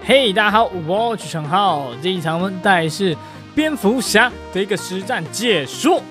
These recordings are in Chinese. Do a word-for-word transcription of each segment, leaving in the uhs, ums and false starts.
嘿，大家好，我是陈浩。这一场我们带是蝙蝠侠的一个实战解说。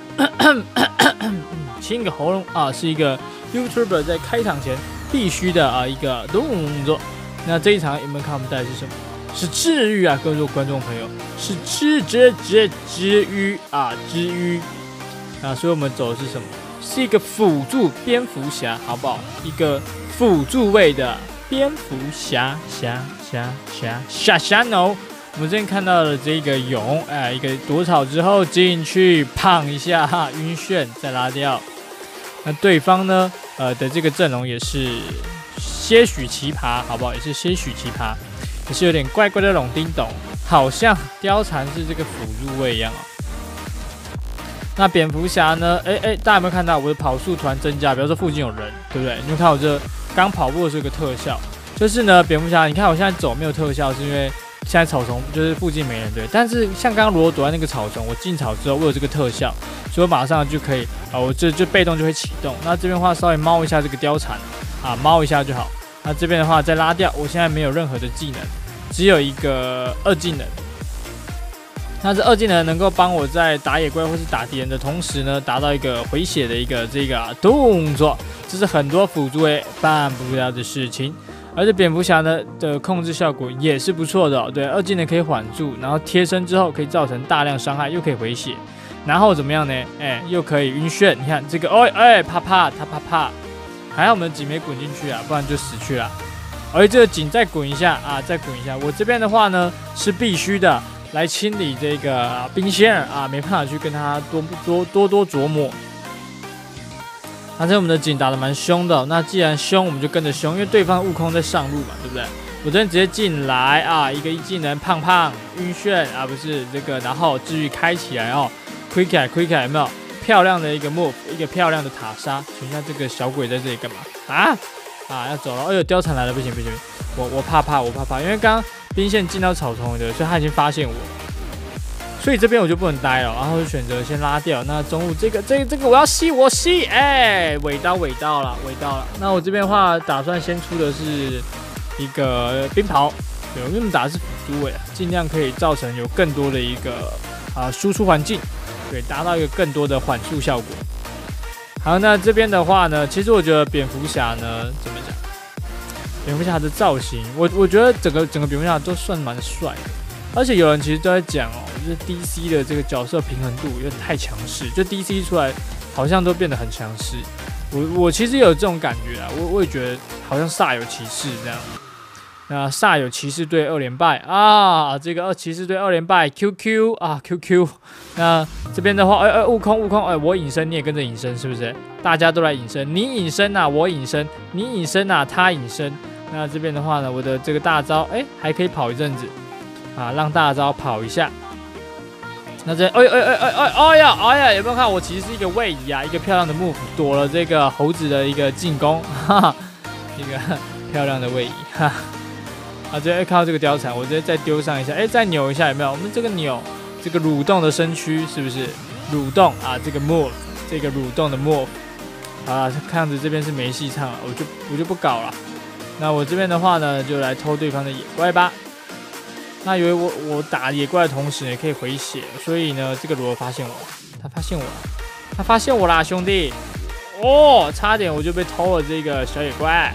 清个喉咙啊，是一个 YouTuber 在开场前必须的啊一个动作。那这一场有没有看我们带的是什么？是治愈啊，各位观众朋友，是治治治治愈啊，治愈。啊，所以我们走的是什么？是一个辅助蝙蝠侠，好不好？一个辅助位的蝙蝠侠，侠侠侠侠侠 no。我们之前看到了这个蛹，哎，一个躲草之后进去，胖一下，哈，晕眩，再拉掉。那对方呢，呃的这个阵容也是些许奇葩，好不好？也是些许奇葩，也是有点怪怪的龙叮咚，好像貂蝉是这个辅助位一样哦。那蝙蝠侠呢？哎哎，大家有没有看到我的跑速突然增加？比如说附近有人，对不对？你们看我这刚跑步的是个特效，就是呢，蝙蝠侠，你看我现在走没有特效，是因为现在草丛就是附近没人，对。但是像刚刚如果躲在那个草丛，我进草之后，我有这个特效，所以我马上就可以啊，我这就被动就会启动。那这边的话稍微猫一下这个貂蝉啊，猫一下就好。那这边的话再拉掉，我现在没有任何的技能，只有一个二技能。那这二技能能够帮我在打野怪或是打敌人的同时呢，达到一个回血的一个这个、啊、动作，这是很多辅助位办不了的事情。而且蝙蝠侠呢的控制效果也是不错的、哦，对，二技能可以缓住，然后贴身之后可以造成大量伤害，又可以回血，然后怎么样呢？哎，又可以晕眩。你看这个，哎哎，啪啪，他啪啪，还好我们的井没滚进去啊，不然就死去了。而这个井再滚一下啊，再滚一下。我这边的话呢是必须的。来清理这个、啊、兵线啊，没办法去跟他多多多多琢磨。那这我们的井打得蛮凶的、哦，那既然凶，我们就跟着凶，因为对方悟空在上路嘛，对不对？我这边直接进来啊，一个一技能胖胖晕眩啊，不是这个，然后治愈开起来哦 ，quick 开 quick 开有没有？漂亮的一个 move， 一个漂亮的塔杀。请问一下这个小鬼在这里干嘛啊？啊，要走了！哎呦，貂蝉来了，不行不行，我我怕怕我怕怕，因为刚刚兵线进到草丛的，所以他已经发现我，所以这边我就不能待了，然后就选择先拉掉。那中路这个这个这个我要吸我吸，哎，尾刀尾刀了尾刀了。那我这边的话，打算先出的是一个冰袍，对，因为我们打的是辅助位，尽量可以造成有更多的一个啊输出环境，对，达到一个更多的缓速效果。好，那这边的话呢，其实我觉得蝙蝠侠呢，怎么讲？蝙蝠侠的造型，我我觉得整个整个蝙蝠侠都算蛮帅的，而且有人其实都在讲哦，就是 D C 的这个角色平衡度有点太强势，就 D C 出来好像都变得很强势。我我其实有这种感觉啊，我我也觉得好像煞有其事这样。那煞有其事队二连败啊，这个二骑士队二连败 ，Q Q 啊 Q Q。那这边的话，哎、欸、哎，悟空悟空，哎、欸，我隐身你也跟着隐身，是不是？大家都来隐身，你隐身啊，我隐身，你隐身啊，他隐身。那这边的话呢，我的这个大招，哎、欸，还可以跑一阵子啊，让大招跑一下。那这，哎哎哎哎哎哎呀哎呀，有没有看我其实是一个位移啊，一个漂亮的 move 躲了这个猴子的一个进攻，哈哈，一个漂亮的位移，哈哈。啊，直接看到这个貂蝉，我直接再丢上一下，哎，再扭一下，有没有？我们这个扭，这个蠕动的身躯是不是蠕动啊？这个 move， 这个蠕动的 move， 啊，看样子这边是没戏唱了，我就我就不搞了。那我这边的话呢，就来偷对方的野怪吧。那以为我我打野怪的同时也可以回血，所以呢，这个罗发现我，他发现我了，他发现我啦，兄弟！哦，差点我就被偷了这个小野怪。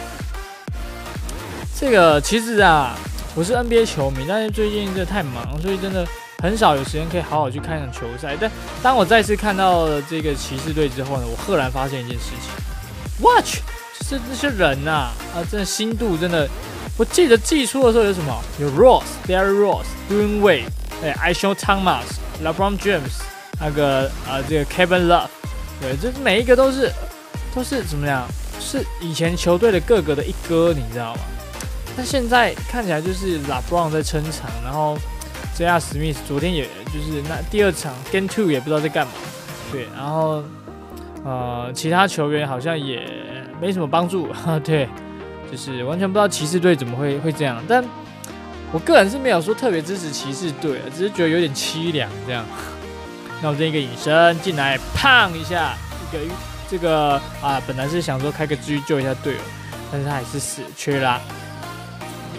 这个其实啊，我是 N B A 球迷，但是最近真的太忙，所以真的很少有时间可以好好去看一场球赛。但当我再次看到了这个骑士队之后呢，我赫然发现一件事情 ，Watch， 就是这些人呐、啊，啊，真的心度真的，我记得季初的时候有什么？有 Ross、Derrick Rose、Dwayne Wade， 哎 ，Isaiah Thomas、LeBron James， 那个啊，这个 Kevin Love， 对，这每一个都是都是怎么样？是以前球队的各个的一哥，你知道吗？但现在看起来就是 LeBron 在撑场，然后 J R Smith 昨天也就是那第二场 Game Two 也不知道在干嘛，对，然后呃其他球员好像也没什么帮助，对，就是完全不知道骑士队怎么会会这样。但我个人是没有说特别支持骑士队，只是觉得有点凄凉这样。那我这一个隐身进来，胖一下，一个这个啊，本来是想说开个治愈救一下队友，但是他还是死去啦。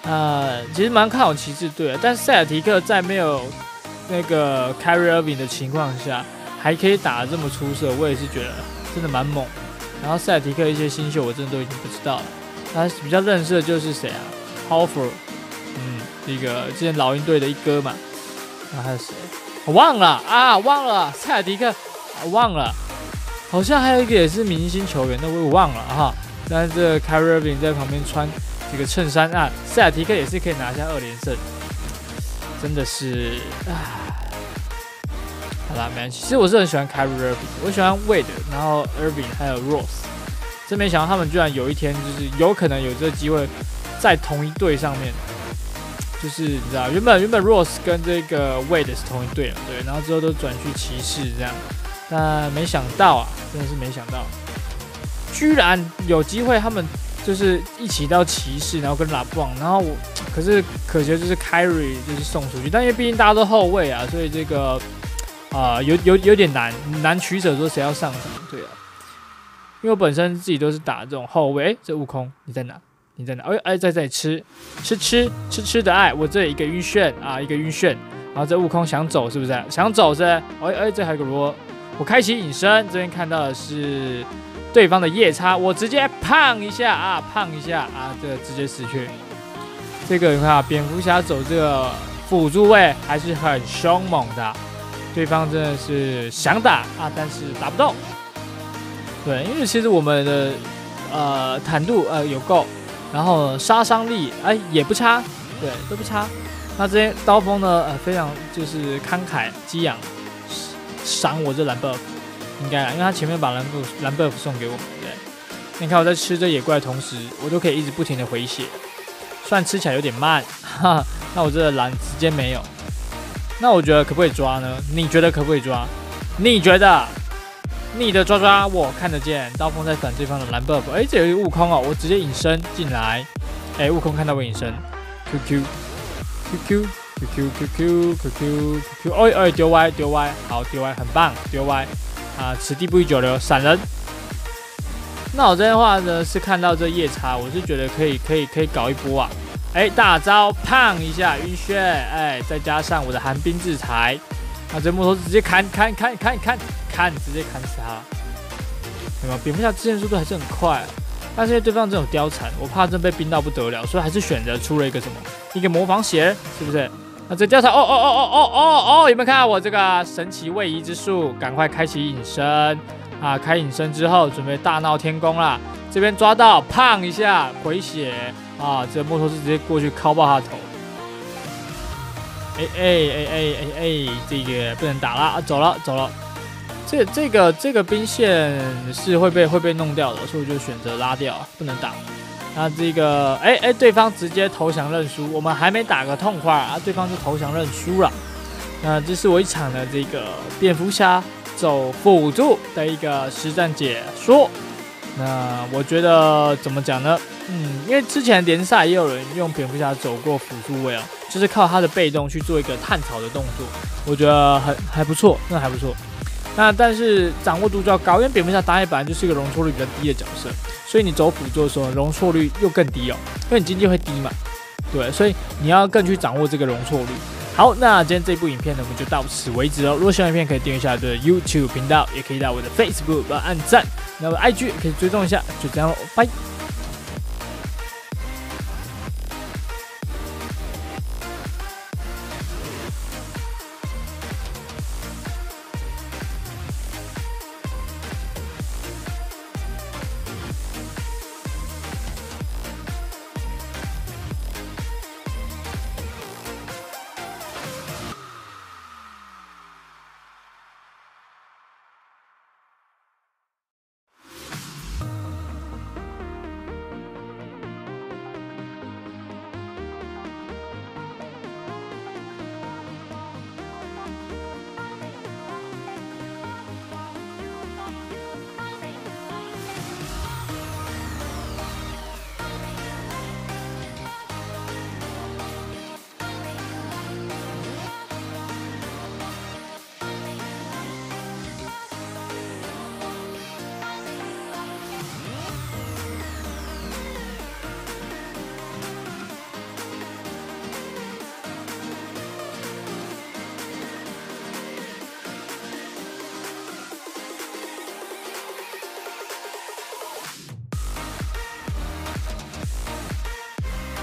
呃，其实蛮看好骑士队的，但塞尔提克在没有那个 Kyrie Irving 的情况下，还可以打得这么出色，我也是觉得真的蛮猛。然后塞尔提克一些新秀，我真的都已经不知道了。他比较认识的就是谁啊 ？Horford， 嗯，这个之前老鹰队的一哥嘛。那还有谁？我忘了啊，忘了塞尔提克，我忘了，好像还有一个也是明星球员，那我也忘了哈。但是这个 Kyrie Irving 在旁边穿这个衬衫啊，塞尔提克也是可以拿下二连胜，真的是啊。好啦，没关系。其实我是很喜欢 Kyrie Irving， 我喜欢 Wade， 然后 Irving 还有 Rose， 真没想到他们居然有一天就是有可能有这个机会在同一队上面。就是你知道，原本原本 Rose 跟这个 Wade 是同一队嘛，对，然后之后都转去骑士这样，但没想到啊，真的是没想到，居然有机会他们就是一起到骑士，然后跟拉布朗，然后我可是可惜就是 Kyrie 就是送出去，但因为毕竟大家都后卫啊，所以这个啊、呃、有有有点难难取舍，说谁要上场，对啊，因为我本身自己都是打这种后卫，哎，这悟空你在哪？你在哪？哎哎，在这里吃吃吃吃吃的爱，我这里一个晕眩啊，一个晕眩。然后这悟空想走是不是？想走是？哎哎，这还有个罗，我开启隐身，这边看到的是对方的夜叉，我直接胖一下啊，胖一下啊，这个直接死去。这个你看啊，蝙蝠侠走这个辅助位还是很凶猛的，对方真的是想打啊，但是打不动。对，因为其实我们的呃坦度呃有够。然后杀伤力哎也不差，对都不差。那这些刀锋呢呃非常就是慷慨激昂，赏我这蓝 buff 应该啦，因为他前面把蓝 buff 蓝 buff 送给我们，对。你看我在吃这野怪的同时，我都可以一直不停的回血，虽然吃起来有点慢，哈哈。那我这个蓝直接没有，那我觉得可不可以抓呢？你觉得可不可以抓？你觉得？你的抓抓我看得见，刀锋在反对方的蓝 buff， 哎，这有一个悟空哦，我直接隐身进来，哎，悟空看到我隐身 ，Q Q Q Q Q Q Q Q Q Q Q， 哎哎丢歪丢歪，好丢歪，很棒，丢歪啊，此地不宜久留，闪人。那我这边的话呢是看到这夜叉，我是觉得可以可以可以搞一波啊，哎，大招胖一下晕眩，哎，再加上我的寒冰制裁。啊！这木头直接砍砍砍砍砍砍，直接砍死他了。有没有？蝙蝠侠之前速度还是很快，但是因为对方这种貂蝉，我怕真被冰到不得了，所以还是选择出了一个什么？一个模仿鞋，是不是？那这貂蝉，哦哦哦哦哦哦哦！有没有看到我这个神奇位移之术？赶快开启隐身啊！开隐身之后，准备大闹天宫啦！这边抓到，胖一下回血啊！这木头是直接过去敲爆他的头。哎哎哎哎哎哎，这个不能打了啊！走了走了，这这个这个兵线是会被会被弄掉的，所以我就选择拉掉，不能打。那这个哎哎，对方直接投降认输，我们还没打个痛快啊，对方就投降认输了。那这是我一场的这个蝙蝠侠走辅助的一个实战解说。那我觉得怎么讲呢？嗯，因为之前联赛也有人用蝙蝠侠走过辅助位啊，就是靠他的被动去做一个探草的动作，我觉得很还不错，那还不错。那但是掌握度就要高，因为蝙蝠侠打野本来就是一个容错率比较低的角色，所以你走辅助的时候容错率又更低哦，因为你经济会低嘛，对，所以你要更去掌握这个容错率。好，那今天这部影片呢，我们就到此为止哦。如果喜欢影片，可以订阅一下我的 YouTube 频道，也可以到我的 Facebook 帮我按赞，那我 I G 也可以追踪一下。就这样喽，拜。